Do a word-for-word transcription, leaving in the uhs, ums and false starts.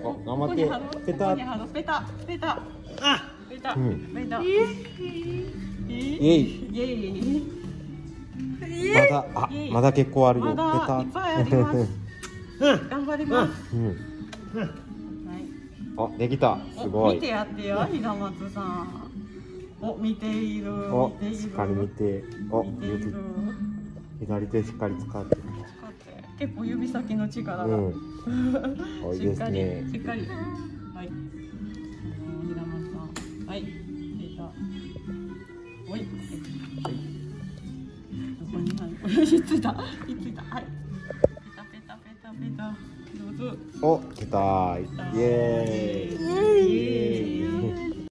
お、頑張って。ペタ。 ペタペタ。 あ、 ペタ。 うん。 ペタ。 イエイ。 イエイ。 まだ、あ、まだ結構あるよ。ペタ。 いっぱいあります。頑張ります。 うん。はい。あ、できた。すごい。 見てやってよ、ひなまつさん。お、見ている。 お、しっかり見て。お、左手しっかり使って。 結構指先の力が。うん。 いいですね。 しっかり。はい。ひなまつさん。はい。出た。おい。どこに入る。ひっついた。ひっついた。はい。ペタペタペタペタ。上手。 お、来た。イエーイ。